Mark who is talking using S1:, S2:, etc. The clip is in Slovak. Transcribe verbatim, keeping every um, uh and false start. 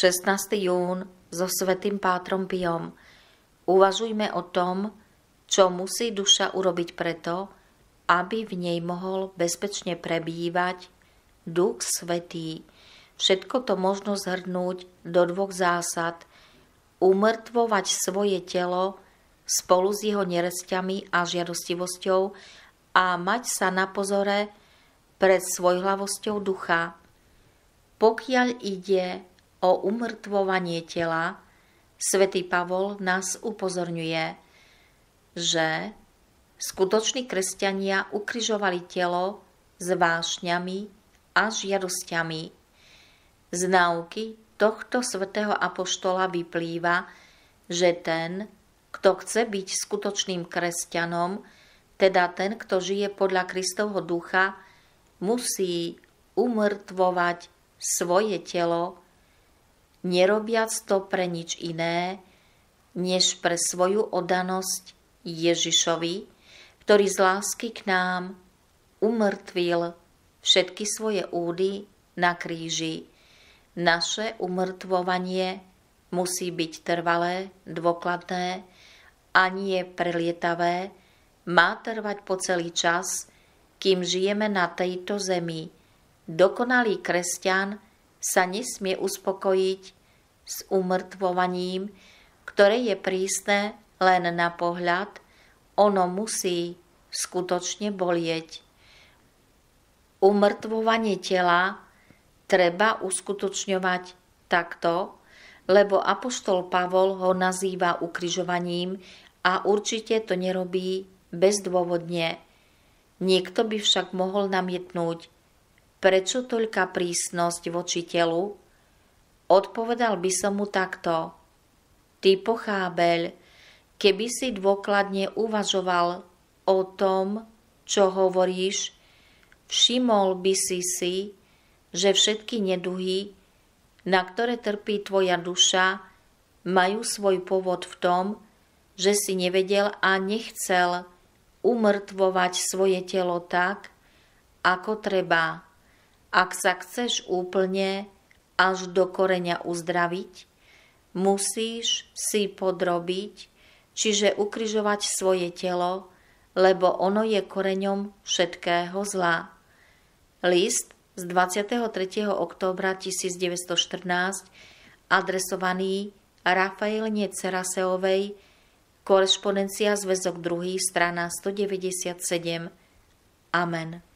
S1: šestnásteho júna so svätým Pátrom Piom. Uvažujme o tom, čo musí duša urobiť preto, aby v nej mohol bezpečne prebývať Duch Svätý. Všetko to možno zhrnúť do dvoch zásad. Umrtvovať svoje telo spolu s jeho neresťami a žiadostivosťou a mať sa na pozore pred svojhlavosťou ducha. Pokiaľ ide o umrtvovanie tela, svätý Pavol nás upozorňuje, že skutoční kresťania ukrižovali telo s vášňami a žiadosťami. Z náuky tohto svätého apoštola vyplýva, že ten, kto chce byť skutočným kresťanom, teda ten, kto žije podľa Kristovho ducha, musí umrtvovať svoje telo, nerobiac to pre nič iné, než pre svoju oddanosť Ježišovi, ktorý z lásky k nám umrtvil všetky svoje údy na kríži. Naše umrtvovanie musí byť trvalé, dôkladné a nie prelietavé, má trvať po celý čas, kým žijeme na tejto zemi. Dokonalý kresťan sa nesmie uspokojiť s umrtvovaním, ktoré je prísne len na pohľad, ono musí skutočne bolieť. Umrtvovanie tela treba uskutočňovať takto, lebo apoštol Pavol ho nazýva ukrižovaním a určite to nerobí bezdôvodne. Niekto by však mohol namietnúť, prečo toľká prísnosť voči telu? Odpovedal by som mu takto. Ty pochábeľ, keby si dôkladne uvažoval o tom, čo hovoríš, všimol by si si, že všetky neduhy, na ktoré trpí tvoja duša, majú svoj pôvod v tom, že si nevedel a nechcel umrtvovať svoje telo tak, ako treba. Ak sa chceš úplne až do koreňa uzdraviť, musíš si podrobiť, čiže ukrižovať svoje telo, lebo ono je koreňom všetkého zla. List z dvadsiateho tretieho októbra tisícdeväťstoštrnásť, adresovaný Rafaeline Ceraseovej, korešpondencia zväzok druhý, strana stodeväťdesiatsedem. Amen.